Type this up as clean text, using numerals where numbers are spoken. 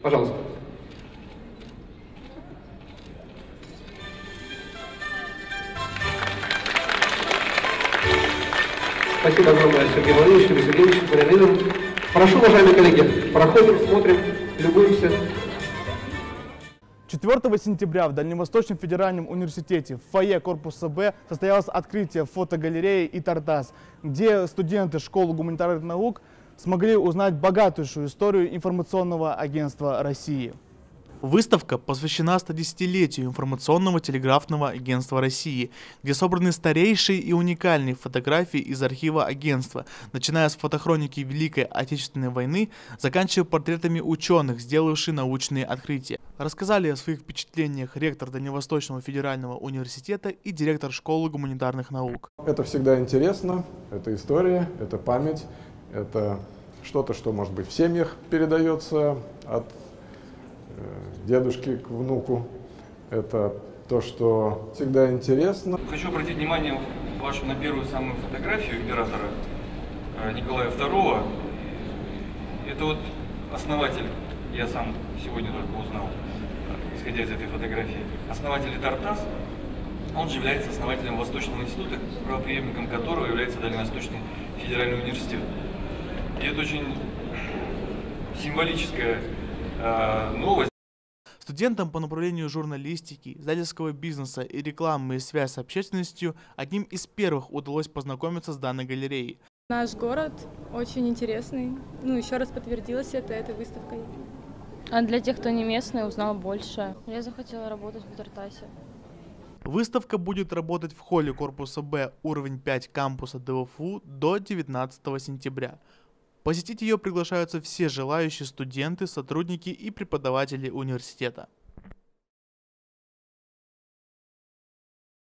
Пожалуйста. Спасибо огромное, Сергей Владимирович, Юрий Сергеевич, Мария Леонидовна. Прошу, уважаемые коллеги, проходим, смотрим, любуемся. 4 сентября в Дальневосточном федеральном университете в фойе корпуса Б состоялось открытие фотогалереи и «Тартас», где студенты школы гуманитарных наук смогли узнать богатейшую историю информационного агентства России. Выставка посвящена 110-летию информационного телеграфного агентства России, где собраны старейшие и уникальные фотографии из архива агентства, начиная с фотохроники Великой Отечественной войны, заканчивая портретами ученых, сделавших научные открытия. Рассказали о своих впечатлениях ректор Дальневосточного федерального университета и директор школы гуманитарных наук. Это всегда интересно, это история, это память, это что-то, что, может быть, в семьях передается от дедушки к внуку. Это то, что всегда интересно. Хочу обратить внимание вашу на первую самую фотографию императора Николая II. Это вот основатель, я сам сегодня только узнал, исходя из этой фотографии, основатель «Тартас». Он же является основателем Восточного института, правопреемником которого является Дальневосточный федеральный университет. И это очень символическая новость. Студентам по направлению журналистики, издательского бизнеса и рекламы и связь с общественностью одним из первых удалось познакомиться с данной галереей. Наш город очень интересный. Еще раз подтвердилось это этой выставкой. А для тех, кто не местный, узнал больше. Я захотела работать в «Тартасе». Выставка будет работать в холле корпуса Б, уровень 5 кампуса ДВФУ до 19 сентября. Посетить ее приглашаются все желающие студенты, сотрудники и преподаватели университета.